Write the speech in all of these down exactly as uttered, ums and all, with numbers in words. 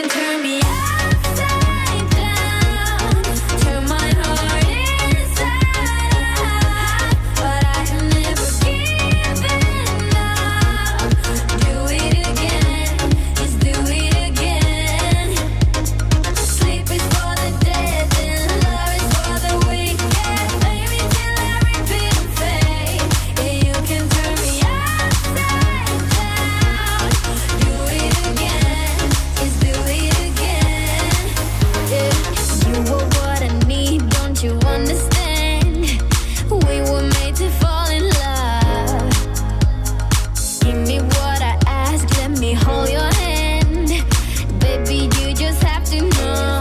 turn me upside down, turn my heart inside out, but I have never given up. Do it again, just do it again. Sleep is for the dead and love is for the weak. Yeah, play me till I repeat and fade. Yeah, you can turn me upside down. Do it again, just do it again. Yeah, you were what I need, don't you understand? We were made to fall in love. Give me what I ask, let me hold your hand. Baby, you just have to know.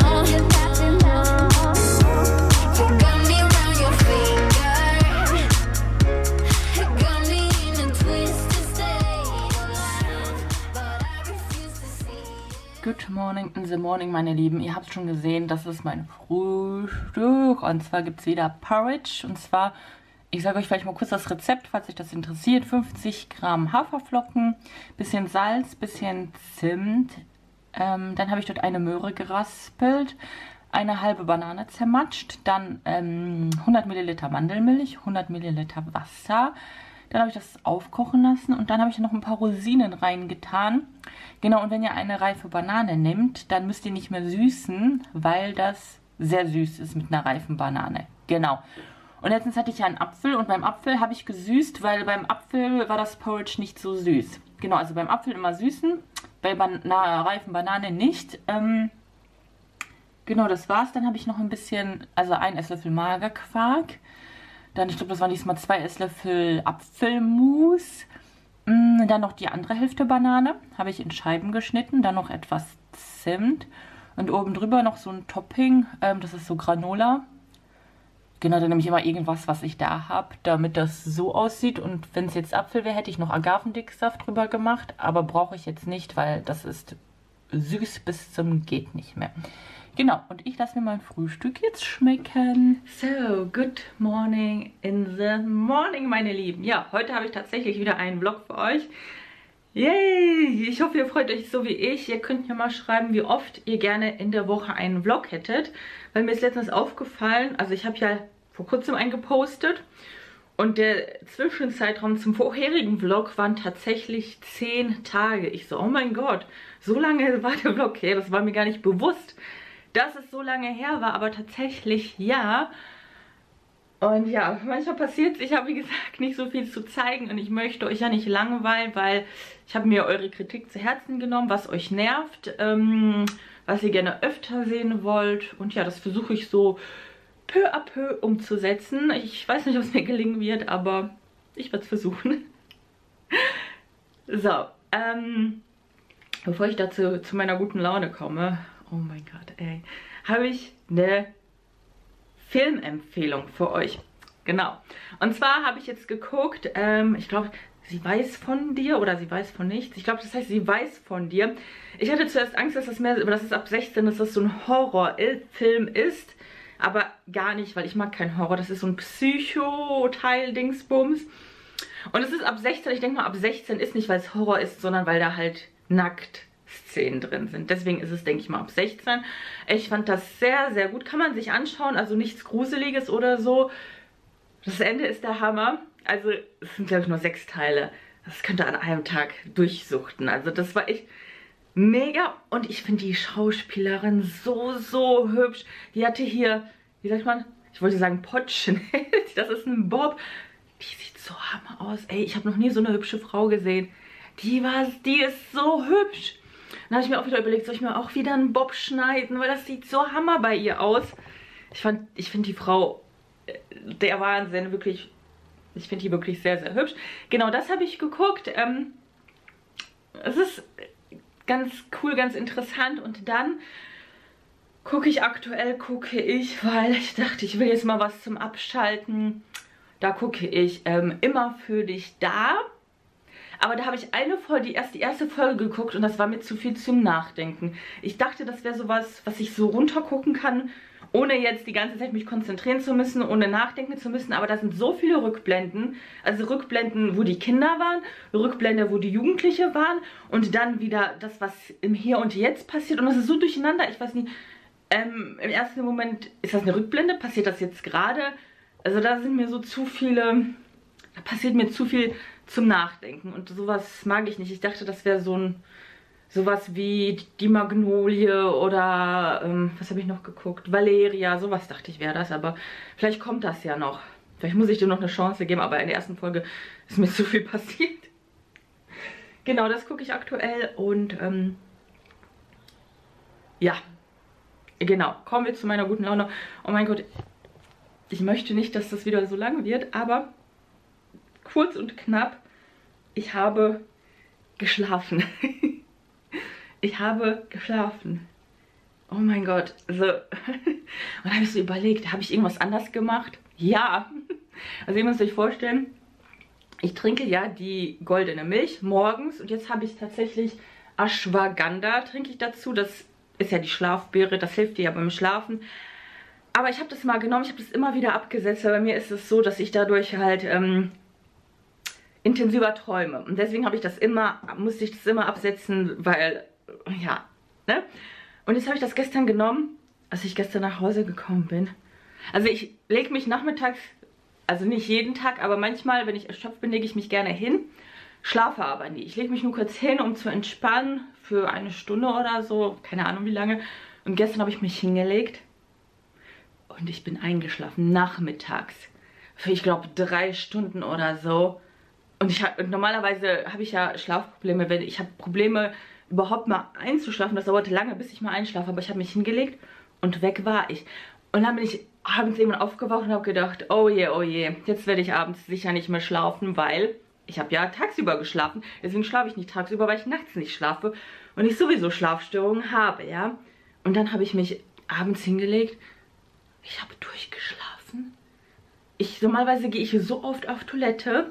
Got me around your finger, got me in a twisted state of mind, but I refuse to see it. Good morning in the morning, meine Lieben. Ihr habt schon gesehen, das ist mein Frühstück. Und zwar gibt es wieder Porridge. Und zwar, ich sage euch vielleicht mal kurz das Rezept, falls euch das interessiert. fünfzig Gramm Haferflocken, bisschen Salz, bisschen Zimt. Ähm, dann habe ich dort eine Möhre geraspelt, eine halbe Banane zermatscht, dann ähm, hundert Milliliter Mandelmilch, hundert Milliliter Wasser. Dann habe ich das aufkochen lassen und dann habe ich noch ein paar Rosinen reingetan. Genau, und wenn ihr eine reife Banane nehmt, dann müsst ihr nicht mehr süßen, weil das sehr süß ist mit einer reifen Banane. Genau. Und letztens hatte ich ja einen Apfel und beim Apfel habe ich gesüßt, weil beim Apfel war das Porridge nicht so süß. Genau, also beim Apfel immer süßen, bei ban einer reifen Banane nicht. Ähm, genau, das war's. Dann habe ich noch ein bisschen, also ein Esslöffel Magerquark. Dann, ich glaube, das waren diesmal zwei Esslöffel Apfelmus. Mm, Dann noch die andere Hälfte Banane. Habe ich in Scheiben geschnitten. Dann noch etwas Zimt. Und oben drüber noch so ein Topping. Ähm, das ist so Granola. Genau, dann nehme ich immer irgendwas, was ich da habe, damit das so aussieht. Und wenn es jetzt Apfel wäre, hätte ich noch Agavendicksaft drüber gemacht. Aber brauche ich jetzt nicht, weil das ist süß bis zum geht nicht mehr. Genau, und ich lasse mir mein Frühstück jetzt schmecken. So, good morning in the morning, meine Lieben. Ja, heute habe ich tatsächlich wieder einen Vlog für euch. Yay! Ich hoffe, ihr freut euch so wie ich. Ihr könnt mir mal schreiben, wie oft ihr gerne in der Woche einen Vlog hättet. Weil mir ist letztens aufgefallen, also ich habe ja vor kurzem einen gepostet. Und der Zwischenzeitraum zum vorherigen Vlog waren tatsächlich zehn Tage. Ich so, oh mein Gott, so lange war der Vlog her. Das war mir gar nicht bewusst, dass es so lange her war, aber tatsächlich ja. Und ja, manchmal passiert es, ich habe wie gesagt nicht so viel zu zeigen und ich möchte euch ja nicht langweilen, weil ich habe mir eure Kritik zu Herzen genommen, was euch nervt, ähm, was ihr gerne öfter sehen wollt. Und ja, das versuche ich so peu à peu umzusetzen. Ich weiß nicht, ob es mir gelingen wird, aber ich werde es versuchen. So, ähm, bevor ich dazu zu meiner guten Laune komme, oh mein Gott, ey, habe ich eine Filmempfehlung für euch. Genau. Und zwar habe ich jetzt geguckt, ähm, ich glaube, sie weiß von dir oder sie weiß von nichts. Ich glaube, das heißt, sie weiß von dir. Ich hatte zuerst Angst, dass das mehr, dass es ab sechzehn, dass das so ein Horrorfilm ist. Aber gar nicht, weil ich mag keinen Horror. Das ist so ein Psycho-Teil-Dingsbums. Und es ist ab sechzehn, ich denke mal, ab sechzehn ist nicht, weil es Horror ist, sondern weil da halt nackt Szenen drin sind. Deswegen ist es, denke ich mal, ab sechzehn. Ich fand das sehr, sehr gut. Kann man sich anschauen, also nichts Gruseliges oder so. Das Ende ist der Hammer. Also es sind, glaube ich, nur sechs Teile. Das könnt ihr an einem Tag durchsuchten. Also das war echt mega. Und ich finde die Schauspielerin so, so hübsch. Die hatte hier, wie sagt man, ich wollte sagen Potschnitt. Das ist ein Bob. Die sieht so hammer aus. Ey, ich habe noch nie so eine hübsche Frau gesehen. Die war, die ist so hübsch. Dann habe ich mir auch wieder überlegt, soll ich mir auch wieder einen Bob schneiden, weil das sieht so hammer bei ihr aus. Ich fand, ich finde die Frau der Wahnsinn, wirklich. Ich finde die wirklich sehr, sehr hübsch. Genau, das habe ich geguckt. Ähm, es ist ganz cool, ganz interessant. Und dann gucke ich aktuell, gucke ich, weil ich dachte, ich will jetzt mal was zum Abschalten. Da gucke ich ähm, Immer für dich da. Aber da habe ich eine Folge, die, erst, die erste Folge geguckt und das war mir zu viel zum Nachdenken. Ich dachte, das wäre sowas, was ich so runtergucken kann ohne jetzt die ganze Zeit mich konzentrieren zu müssen, ohne nachdenken zu müssen. Aber da sind so viele Rückblenden. Also Rückblenden, wo die Kinder waren, Rückblende, wo die Jugendliche waren und dann wieder das, was im Hier und Jetzt passiert. Und das ist so durcheinander. Ich weiß nicht, ähm, im ersten Moment, ist das eine Rückblende? Passiert das jetzt gerade? Also da sind mir so zu viele, da passiert mir zu viel zum Nachdenken. Und sowas mag ich nicht. Ich dachte, das wäre so ein... Sowas wie die Magnolie oder, ähm, was habe ich noch geguckt? Valeria, sowas dachte ich wäre das, aber vielleicht kommt das ja noch. Vielleicht muss ich dir noch eine Chance geben, aber in der ersten Folge ist mir zu viel passiert. Genau, das gucke ich aktuell und, ähm, ja, genau, kommen wir zu meiner guten Laune. Oh mein Gott, ich möchte nicht, dass das wieder so lang wird, aber kurz und knapp, ich habe geschlafen. Ich habe geschlafen. Oh mein Gott. Also, und dann habe ich so überlegt, habe ich irgendwas anders gemacht? Ja. Also ihr müsst euch vorstellen, ich trinke ja die goldene Milch morgens und jetzt habe ich tatsächlich Ashwagandha, trinke ich dazu. Das ist ja die Schlafbeere, das hilft dir ja beim Schlafen. Aber ich habe das mal genommen, ich habe das immer wieder abgesetzt, weil bei mir ist es so, dass ich dadurch halt... Ähm, intensiver träume. Und deswegen habe ich das immer, musste ich das immer absetzen, weil, ja, ne? Und jetzt habe ich das gestern genommen, als ich gestern nach Hause gekommen bin. Also ich lege mich nachmittags, also nicht jeden Tag, aber manchmal, wenn ich erschöpft bin, lege ich mich gerne hin, schlafe aber nie. Ich lege mich nur kurz hin, um zu entspannen, für eine Stunde oder so, keine Ahnung wie lange. Und gestern habe ich mich hingelegt und ich bin eingeschlafen, nachmittags. Für, ich glaube, drei Stunden oder so. Und ich hab, normalerweise habe ich ja Schlafprobleme, wenn ich habe Probleme überhaupt mal einzuschlafen. Das dauerte lange, bis ich mal einschlafe, aber ich habe mich hingelegt und weg war ich. Und dann bin ich abends irgendwann aufgewacht und habe gedacht, oh je, oh je, jetzt werde ich abends sicher nicht mehr schlafen, weil ich habe ja tagsüber geschlafen. Deswegen schlafe ich nicht tagsüber, weil ich nachts nicht schlafe und ich sowieso Schlafstörungen habe, ja. Und dann habe ich mich abends hingelegt. Ich habe durchgeschlafen. Ich, normalerweise gehe ich so oft auf Toilette.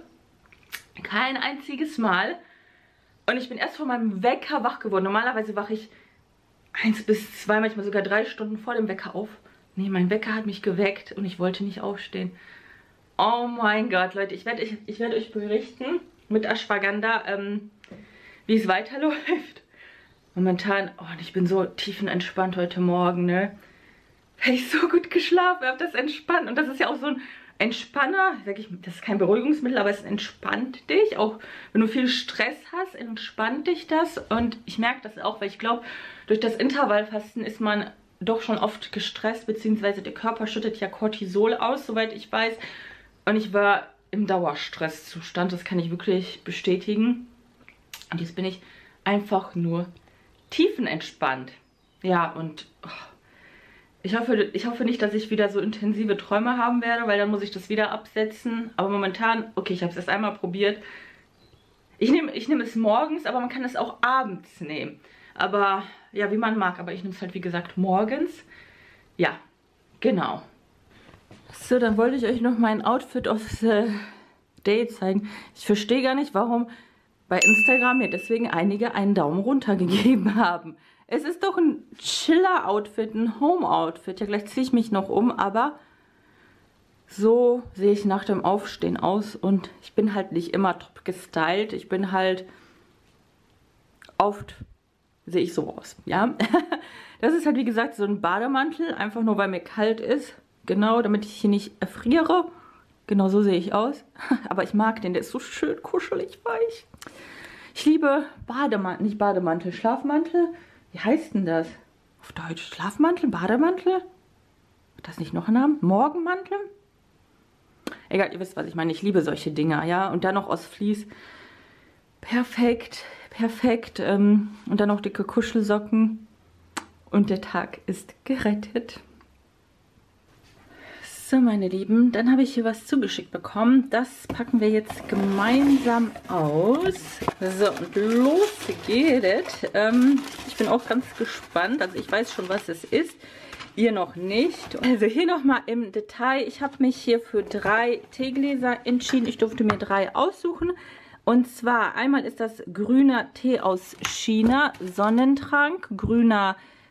Kein einziges Mal. Und ich bin erst von meinem Wecker wach geworden. Normalerweise wache ich eins bis zwei, manchmal sogar drei Stunden vor dem Wecker auf. Nee, mein Wecker hat mich geweckt und ich wollte nicht aufstehen. Oh mein Gott, Leute. Ich werde ich, ich werd euch berichten mit Ashwagandha, ähm, wie es weiterläuft. Momentan, oh, und ich bin so tiefenentspannt heute Morgen, ne? Weil ich so gut geschlafen habe, das entspannt. Und das ist ja auch so ein Entspanner, sag ich, das ist kein Beruhigungsmittel, aber es entspannt dich. Auch wenn du viel Stress hast, entspannt dich das. Und ich merke das auch, weil ich glaube, durch das Intervallfasten ist man doch schon oft gestresst, beziehungsweise der Körper schüttet ja Cortisol aus, soweit ich weiß. Und ich war im Dauerstresszustand, das kann ich wirklich bestätigen. Und jetzt bin ich einfach nur tiefenentspannt. Ja, und... Oh, Ich hoffe, ich hoffe nicht, dass ich wieder so intensive Träume haben werde, weil dann muss ich das wieder absetzen. Aber momentan, okay, ich habe es erst einmal probiert. Ich nehme ich nehm es morgens, aber man kann es auch abends nehmen. Aber, ja, wie man mag. Aber ich nehme es halt, wie gesagt, morgens. Ja, genau. So, dann wollte ich euch noch mein Outfit aus äh, Day zeigen. Ich verstehe gar nicht, warum bei Instagram mir deswegen einige einen Daumen runter gegeben haben. Es ist doch ein Chiller-Outfit, ein Home-Outfit. Ja, gleich ziehe ich mich noch um, aber so sehe ich nach dem Aufstehen aus. Und ich bin halt nicht immer top gestylt. Ich bin halt oft, sehe ich so aus, ja. Das ist halt, wie gesagt, so ein Bademantel, einfach nur, weil mir kalt ist. Genau, damit ich hier nicht erfriere. Genau so sehe ich aus. Aber ich mag den, der ist so schön kuschelig weich. Ich liebe Bademantel, nicht Bademantel, Schlafmantel. Wie heißt denn das? Auf Deutsch Schlafmantel, Bademantel? Hat das nicht noch einen Namen? Morgenmantel? Egal, ihr wisst, was ich meine. Ich liebe solche Dinger, ja. Und dann noch aus Vlies. Perfekt, perfekt. Ähm, und dann noch dicke Kuschelsocken. Und der Tag ist gerettet. So, meine Lieben, dann habe ich hier was zugeschickt bekommen. Das packen wir jetzt gemeinsam aus. So, und los geht. Ähm, ich bin auch ganz gespannt. Also ich weiß schon, was es ist. Ihr noch nicht. Also hier nochmal im Detail. Ich habe mich hier für drei Teegläser entschieden. Ich durfte mir drei aussuchen. Und zwar einmal ist das grüner Tee aus China, Sonnentrank, grüner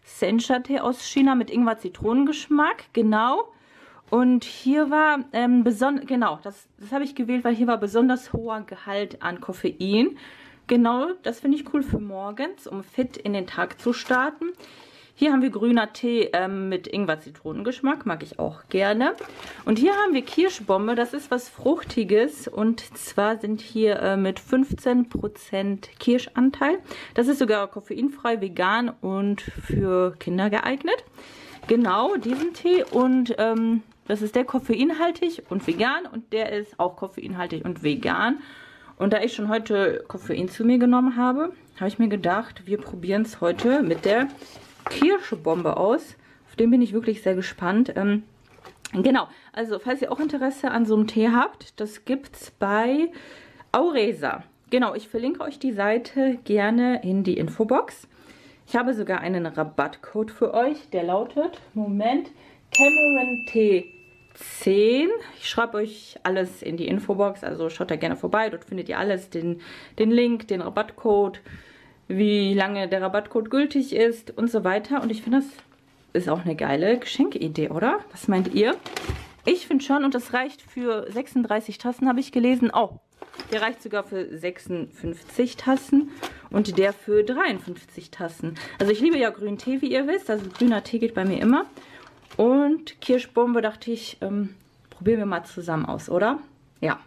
Sencha-Tee aus China mit Ingwer-Zitronengeschmack, genau. Und hier war, ähm, besonders, genau, das, das habe ich gewählt, weil hier war besonders hoher Gehalt an Koffein. Genau, das finde ich cool für morgens, um fit in den Tag zu starten. Hier haben wir grüner Tee ähm, mit Ingwer-Zitronengeschmack, mag ich auch gerne. Und hier haben wir Kirschbombe, das ist was Fruchtiges. Und zwar sind hier äh, mit fünfzehn Prozent Kirschanteil. Das ist sogar koffeinfrei, vegan und für Kinder geeignet. Genau, diesen Tee. Und ähm, das ist der koffeinhaltig und vegan. Und der ist auch koffeinhaltig und vegan. Und da ich schon heute Koffein zu mir genommen habe, habe ich mir gedacht, wir probieren es heute mit der Kirschbombe aus. Auf den bin ich wirklich sehr gespannt. Ähm, genau, also falls ihr auch Interesse an so einem Tee habt, das gibt es bei Auresa. Genau, ich verlinke euch die Seite gerne in die Infobox. Ich habe sogar einen Rabattcode für euch, der lautet, Moment, Cameron T zehn. Ich schreibe euch alles in die Infobox, also schaut da gerne vorbei. Dort findet ihr alles, den, den Link, den Rabattcode, wie lange der Rabattcode gültig ist und so weiter. Und ich finde, das ist auch eine geile Geschenkeidee, oder? Was meint ihr? Ich finde schon, und das reicht für sechsunddreißig Tassen, habe ich gelesen. Oh, der reicht sogar für sechsundfünfzig Tassen und der für dreiundfünfzig Tassen. Also ich liebe ja grünen Tee, wie ihr wisst. Also grüner Tee geht bei mir immer. Und Kirschbombe dachte ich, ähm, probieren wir mal zusammen aus, oder? Ja.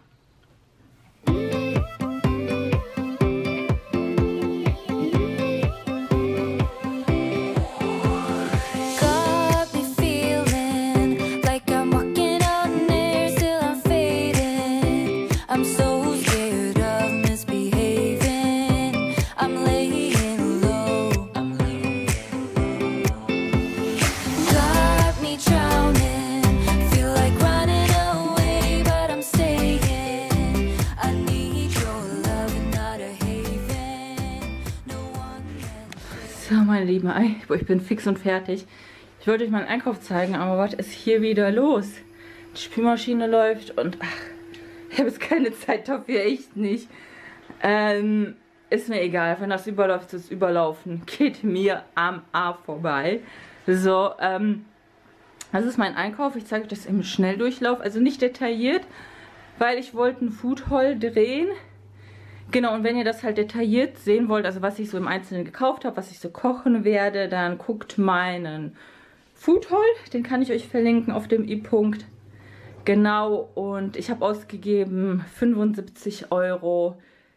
So, meine Lieben, ich bin fix und fertig. Ich wollte euch meinen Einkauf zeigen, aber was ist hier wieder los? Die Spülmaschine läuft und ach, ich habe jetzt keine Zeit dafür, echt nicht. Ähm, ist mir egal, wenn das überläuft, ist überlaufen. Geht mir am A vorbei. So, ähm, das ist mein Einkauf. Ich zeige euch das im Schnelldurchlauf, also nicht detailliert, weil ich wollte ein Food-Haul drehen. Genau, und wenn ihr das halt detailliert sehen wollt, also was ich so im Einzelnen gekauft habe, was ich so kochen werde, dann guckt meinen Food-Haul. Den kann ich euch verlinken auf dem i-Punkt. Genau, und ich habe ausgegeben fünfundsiebzig Euro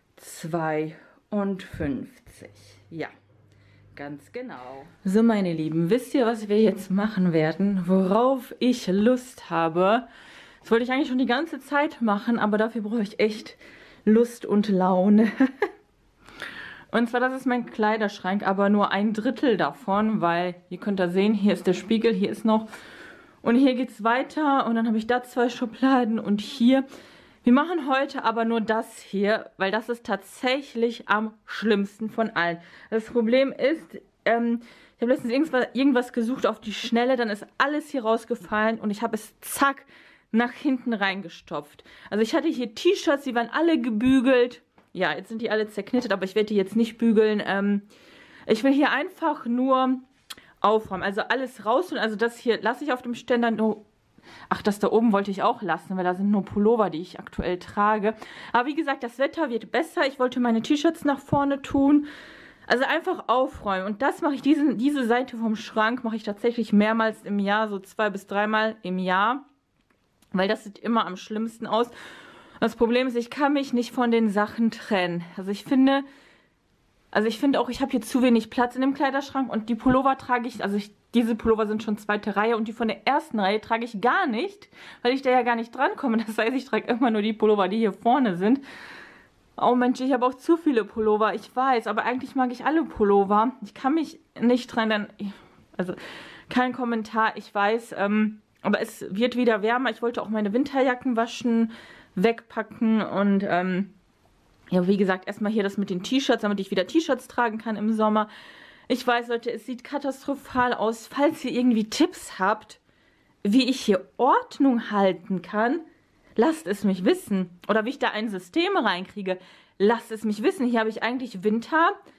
zweiundfünfzig. Ja, ganz genau. So, meine Lieben, wisst ihr, was wir jetzt machen werden? Worauf ich Lust habe? Das wollte ich eigentlich schon die ganze Zeit machen, aber dafür brauche ich echt Lust und Laune. Und zwar, das ist mein Kleiderschrank, aber nur ein Drittel davon, weil ihr könnt da sehen, hier ist der Spiegel, hier ist noch, und hier geht es weiter und dann habe ich da zwei Schubladen und hier. Wir machen heute aber nur das hier, weil das ist tatsächlich am schlimmsten von allen. Das Problem ist, ähm, ich habe letztens irgendwas, irgendwas gesucht auf die Schnelle, dann ist alles hier rausgefallen und ich habe es zack nach hinten reingestopft. Also ich hatte hier T-Shirts, die waren alle gebügelt. Ja, jetzt sind die alle zerknittet, aber ich werde die jetzt nicht bügeln. Ähm, ich will hier einfach nur aufräumen. Also alles raus. Und also das hier lasse ich auf dem Ständer nur. Ach, das da oben wollte ich auch lassen, weil da sind nur Pullover, die ich aktuell trage. Aber wie gesagt, das Wetter wird besser. Ich wollte meine T-Shirts nach vorne tun. Also einfach aufräumen. Und das mache ich, diesen, diese Seite vom Schrank mache ich tatsächlich mehrmals im Jahr, so zwei bis dreimal im Jahr. Weil das sieht immer am schlimmsten aus. Das Problem ist, ich kann mich nicht von den Sachen trennen. Also ich finde, also ich finde auch, ich habe hier zu wenig Platz in dem Kleiderschrank. Und die Pullover trage ich, also ich, diese Pullover sind schon zweite Reihe. Und die von der ersten Reihe trage ich gar nicht, weil ich da ja gar nicht drankomme. Das heißt, ich trage immer nur die Pullover, die hier vorne sind. Oh Mensch, ich habe auch zu viele Pullover, ich weiß. Aber eigentlich mag ich alle Pullover. Ich kann mich nicht trennen. Also kein Kommentar, ich weiß, ähm... aber es wird wieder wärmer. Ich wollte auch meine Winterjacken waschen, wegpacken und ähm, ja, wie gesagt, erstmal hier das mit den T-Shirts, damit ich wieder T-Shirts tragen kann im Sommer. Ich weiß, Leute, es sieht katastrophal aus. Falls ihr irgendwie Tipps habt, wie ich hier Ordnung halten kann, lasst es mich wissen. Oder wie ich da ein System reinkriege, lasst es mich wissen. Hier habe ich eigentlich Winter,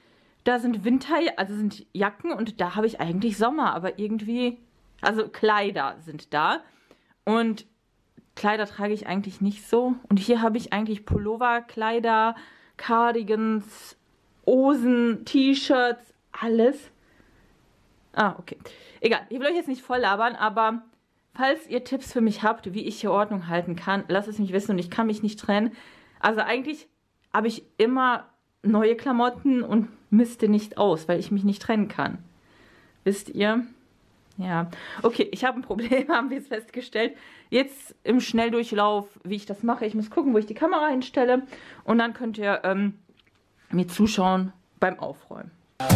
Da sind Winter, also sind Jacken und da habe ich eigentlich Sommer, aber irgendwie, also Kleider sind da. Und Kleider trage ich eigentlich nicht so. Und hier habe ich eigentlich Pullover, Kleider, Cardigans, Hosen, T-Shirts, alles. Ah, okay. Egal, ich will euch jetzt nicht voll labern, aber falls ihr Tipps für mich habt, wie ich hier Ordnung halten kann, lasst es mich wissen und ich kann mich nicht trennen. Also eigentlich habe ich immer neue Klamotten und misste nicht aus, weil ich mich nicht trennen kann. Wisst ihr? Ja. Okay, ich habe ein Problem, haben wir es festgestellt. Jetzt im Schnelldurchlauf, wie ich das mache. Ich muss gucken, wo ich die Kamera hinstelle. Und dann könnt ihr ähm, mir zuschauen beim Aufräumen.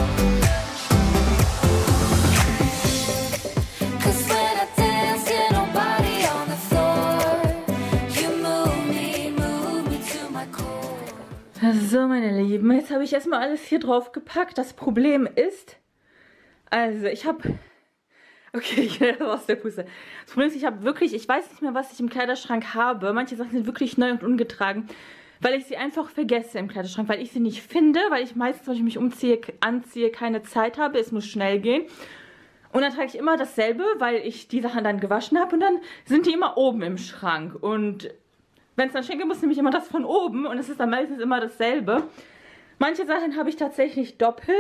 Cause when I dance, get nobody on the floor. You move me, move me to my core. So, meine Lieben, jetzt habe ich erstmal alles hier drauf gepackt. Das Problem ist, also ich habe, okay, ich werde aus der Puste. Das Problem ist, ich habe wirklich, ich weiß nicht mehr, was ich im Kleiderschrank habe. Manche Sachen sind wirklich neu und ungetragen, weil ich sie einfach vergesse im Kleiderschrank, weil ich sie nicht finde, weil ich meistens, wenn ich mich umziehe, anziehe, keine Zeit habe. Es muss schnell gehen. Und dann trage ich immer dasselbe, weil ich die Sachen dann gewaschen habe und dann sind die immer oben im Schrank. Und wenn es dann schenke, muss nämlich immer das von oben und es ist dann meistens immer dasselbe. Manche Sachen habe ich tatsächlich doppelt.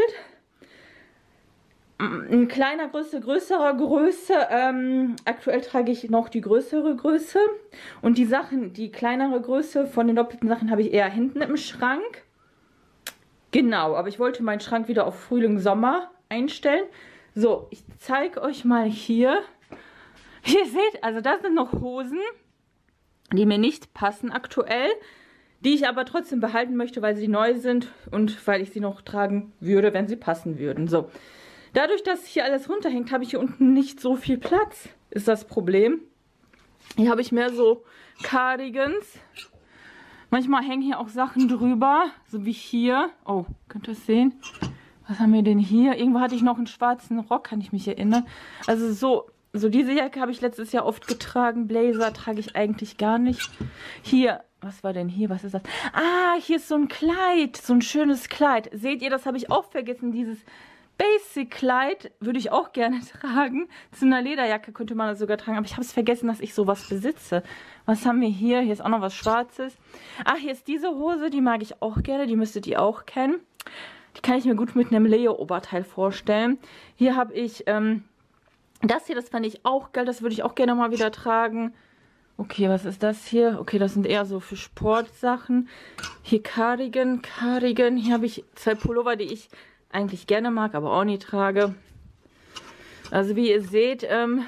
In kleiner Größe, größerer Größe. Ähm, aktuell trage ich noch die größere Größe. Und die Sachen, die kleinere Größe von den doppelten Sachen habe ich eher hinten im Schrank. Genau, aber ich wollte meinen Schrank wieder auf Frühling, Sommer einstellen. So, ich zeige euch mal hier. Ihr seht, also das sind noch Hosen, die mir nicht passen aktuell, die ich aber trotzdem behalten möchte, weil sie neu sind und weil ich sie noch tragen würde, wenn sie passen würden. So, dadurch, dass hier alles runterhängt, habe ich hier unten nicht so viel Platz, ist das Problem. Hier habe ich mehr so Cardigans. Manchmal hängen hier auch Sachen drüber, so wie hier. Oh, könnt ihr das sehen? Was haben wir denn hier? Irgendwo hatte ich noch einen schwarzen Rock, kann ich mich erinnern. Also so, so diese Jacke habe ich letztes Jahr oft getragen. Blazer trage ich eigentlich gar nicht. Hier, was war denn hier? Was ist das? Ah, hier ist so ein Kleid, so ein schönes Kleid. Seht ihr, das habe ich auch vergessen. Dieses Basic-Kleid würde ich auch gerne tragen. Zu einer Lederjacke könnte man das sogar tragen. Aber ich habe es vergessen, dass ich sowas besitze. Was haben wir hier? Hier ist auch noch was Schwarzes. Ach, hier ist diese Hose. Die mag ich auch gerne. Die müsstet ihr auch kennen. Die kann ich mir gut mit einem Leo-Oberteil vorstellen. Hier habe ich ähm, das hier. Das fand ich auch geil. Das würde ich auch gerne mal wieder tragen. Okay, was ist das hier? Okay, das sind eher so für Sportsachen. Hier Cardigan, Cardigan. Hier habe ich zwei Pullover, die ich eigentlich gerne mag, aber auch nie trage. Also wie ihr seht, ähm,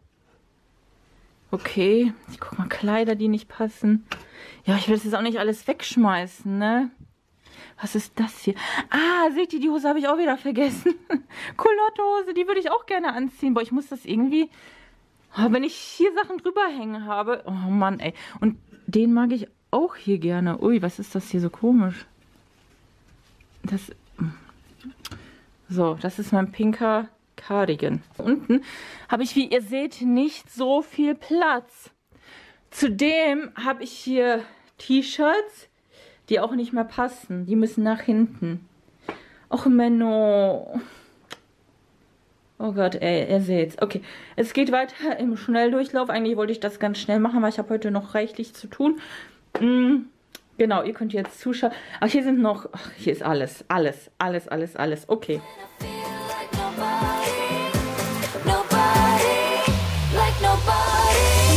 okay, ich guck mal, Kleider, die nicht passen. Ja, ich will das jetzt auch nicht alles wegschmeißen, ne? Was ist das hier? Ah, seht ihr, die Hose habe ich auch wieder vergessen. Culotte-Hose, die würde ich auch gerne anziehen. Boah, ich muss das irgendwie, oh, wenn ich hier Sachen drüber hängen habe. Oh Mann, ey. Und den mag ich auch hier gerne. Ui, was ist das hier so komisch? Das... So, das ist mein pinker Cardigan. Unten habe ich, wie ihr seht, nicht so viel Platz. Zudem habe ich hier T-Shirts, die auch nicht mehr passen. Die müssen nach hinten. Och, Menno. Oh Gott, ey, ihr seht's. Okay, es geht weiter im Schnelldurchlauf. Eigentlich wollte ich das ganz schnell machen, weil ich habe heute noch reichlich zu tun. Mm. Genau, ihr könnt jetzt zuschauen. Ach, hier sind noch... Ach, hier ist alles. Alles, alles, alles, alles. Okay. I feel like nobody, nobody, like nobody.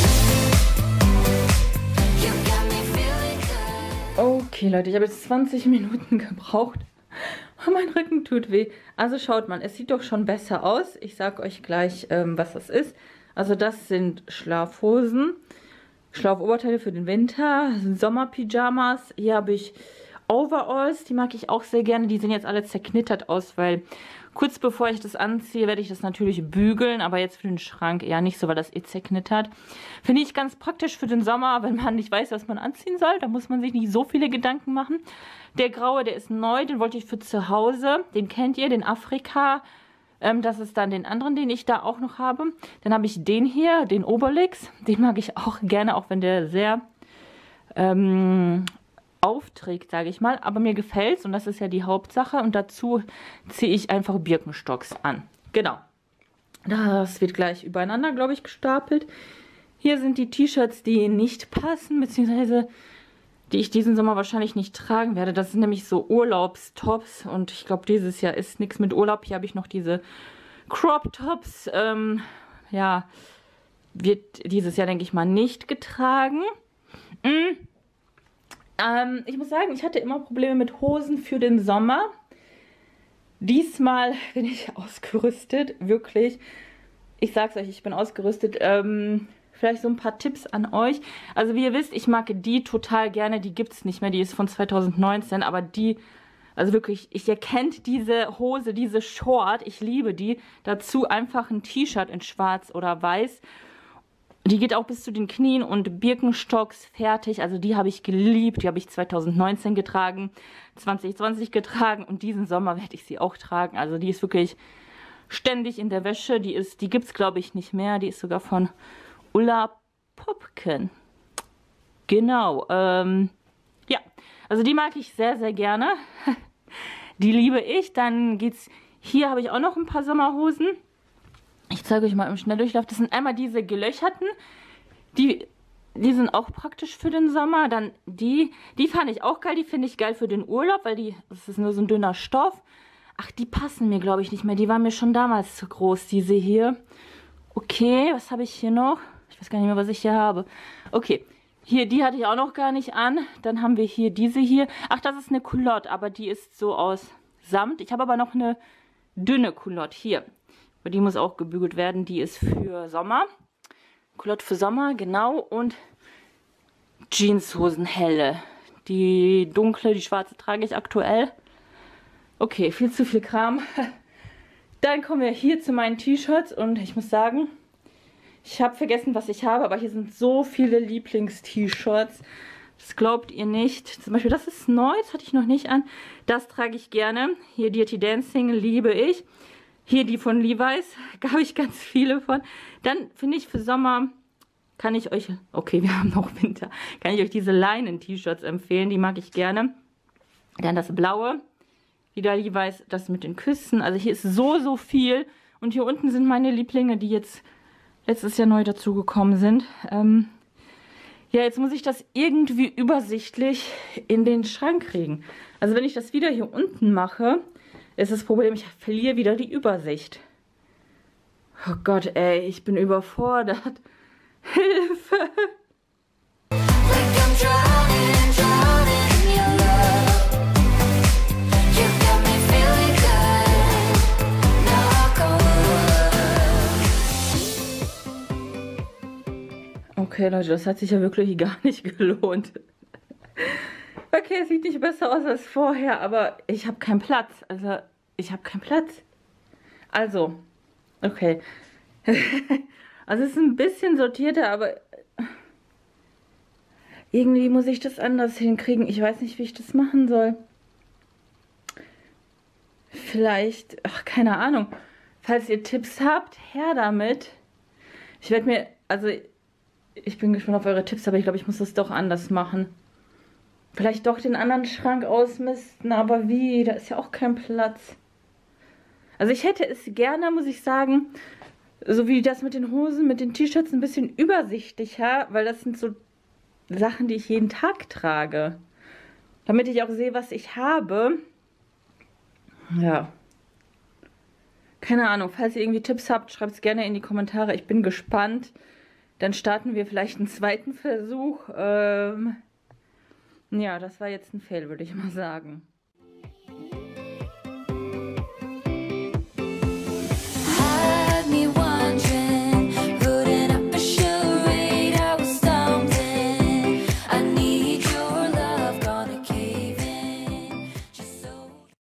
You got me feeling good. Okay, Leute, ich habe jetzt zwanzig Minuten gebraucht. Mein Rücken tut weh. Also schaut mal, es sieht doch schon besser aus. Ich sage euch gleich, ähm, was das ist. Also das sind Schlafhosen. Schlafoberteile für den Winter, Sommerpyjamas. Hier habe ich Overalls, die mag ich auch sehr gerne. Die sehen jetzt alle zerknittert aus, weil kurz bevor ich das anziehe, werde ich das natürlich bügeln. Aber jetzt für den Schrank eher nicht so, weil das eh zerknittert. Finde ich ganz praktisch für den Sommer, wenn man nicht weiß, was man anziehen soll. Da muss man sich nicht so viele Gedanken machen. Der graue, der ist neu, den wollte ich für zu Hause. Den kennt ihr, den Afrika. Das ist dann den anderen, den ich da auch noch habe. Dann habe ich den hier, den Obelix. Den mag ich auch gerne, auch wenn der sehr ähm, aufträgt, sage ich mal. Aber mir gefällt es und das ist ja die Hauptsache. Und dazu ziehe ich einfach Birkenstocks an. Genau. Das wird gleich übereinander, glaube ich, gestapelt. Hier sind die T-Shirts, die nicht passen, beziehungsweise die ich diesen Sommer wahrscheinlich nicht tragen werde. Das sind nämlich so Urlaubstops und ich glaube, dieses Jahr ist nichts mit Urlaub. Hier habe ich noch diese Crop-Tops. Ähm, ja, wird dieses Jahr, denke ich mal, nicht getragen. Mm. Ähm, ich muss sagen, ich hatte immer Probleme mit Hosen für den Sommer. Diesmal bin ich ausgerüstet, wirklich. Ich sag's euch, ich bin ausgerüstet. Ähm, vielleicht so ein paar Tipps an euch. Also wie ihr wisst, ich mag die total gerne. Die gibt's nicht mehr, die ist von zweitausendneunzehn. Aber die, also wirklich, ich erkennt diese Hose, diese Short. Ich liebe die. Dazu einfach ein T-Shirt in schwarz oder weiß. Die geht auch bis zu den Knien und Birkenstocks fertig. Also die habe ich geliebt. Die habe ich zweitausendneunzehn getragen, zwanzig zwanzig getragen und diesen Sommer werde ich sie auch tragen. Also die ist wirklich ständig in der Wäsche. Die ist, die gibt es, glaube ich, nicht mehr. Die ist sogar von Ulla Popken. Genau. Ähm, ja, also die mag ich sehr, sehr gerne. Die liebe ich. Dann geht's. Hier habe ich auch noch ein paar Sommerhosen. Ich zeige euch mal im Schnelldurchlauf. Das sind einmal diese gelöcherten. Die, die sind auch praktisch für den Sommer. Dann die, die fand ich auch geil. Die finde ich geil für den Urlaub, weil die, das ist nur so ein dünner Stoff. Ach, die passen mir, glaube ich, nicht mehr. Die waren mir schon damals zu groß, diese hier. Okay, was habe ich hier noch? Ich weiß gar nicht mehr, was ich hier habe. Okay, hier, die hatte ich auch noch gar nicht an. Dann haben wir hier diese hier. Ach, das ist eine Culotte, aber die ist so aus Samt. Ich habe aber noch eine dünne Culotte hier. Aber die muss auch gebügelt werden. Die ist für Sommer. Culotte für Sommer, genau. Und Jeanshosen helle. Die dunkle, die schwarze trage ich aktuell. Okay, viel zu viel Kram. Dann kommen wir hier zu meinen T-Shirts. Und ich muss sagen, ich habe vergessen, was ich habe. Aber hier sind so viele Lieblings-T-Shirts. Das glaubt ihr nicht. Zum Beispiel, das ist neu. Das hatte ich noch nicht an. Das trage ich gerne. Hier Dirty Dancing liebe ich. Hier die von Levi's, habe ich ganz viele von. Dann finde ich für Sommer, kann ich euch, okay, wir haben noch Winter, kann ich euch diese Leinen-T-Shirts empfehlen, die mag ich gerne. Dann das blaue, wieder Levi's, das mit den Küssen. Also hier ist so, so viel. Und hier unten sind meine Lieblinge, die jetzt letztes Jahr neu dazugekommen sind. Ähm, ja, jetzt muss ich das irgendwie übersichtlich in den Schrank kriegen. Also wenn ich das wieder hier unten mache, ist das Problem, ich verliere wieder die Übersicht. Oh Gott, ey, ich bin überfordert. Hilfe! Like I'm drowning, drowning in your love. You got me feeling good. Now I go. Okay, Leute, das hat sich ja wirklich gar nicht gelohnt. Okay, es sieht nicht besser aus als vorher, aber ich habe keinen Platz. Also, ich habe keinen Platz. Also, okay. Also, es ist ein bisschen sortierter, aber irgendwie muss ich das anders hinkriegen. Ich weiß nicht, wie ich das machen soll. Vielleicht, ach, keine Ahnung. Falls ihr Tipps habt, her damit. Ich werde mir, also, ich bin gespannt auf eure Tipps, aber ich glaube, ich muss das doch anders machen. Vielleicht doch den anderen Schrank ausmisten, aber wie? Da ist ja auch kein Platz. Also ich hätte es gerne, muss ich sagen, so wie das mit den Hosen, mit den T-Shirts ein bisschen übersichtlicher, weil das sind so Sachen, die ich jeden Tag trage. Damit ich auch sehe, was ich habe. Ja. Keine Ahnung, falls ihr irgendwie Tipps habt, schreibt es gerne in die Kommentare. Ich bin gespannt. Dann starten wir vielleicht einen zweiten Versuch. Ähm... Ja, das war jetzt ein Fail, würde ich mal sagen.